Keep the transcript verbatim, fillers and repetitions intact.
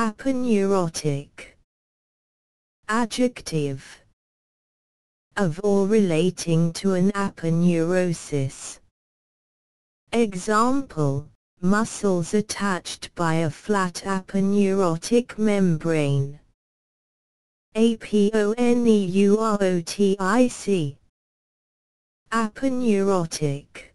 Aponeurotic. Adjective. Of or relating to an aponeurosis. Example, muscles attached by a flat aponeurotic membrane. Aponeurotic. Aponeurotic.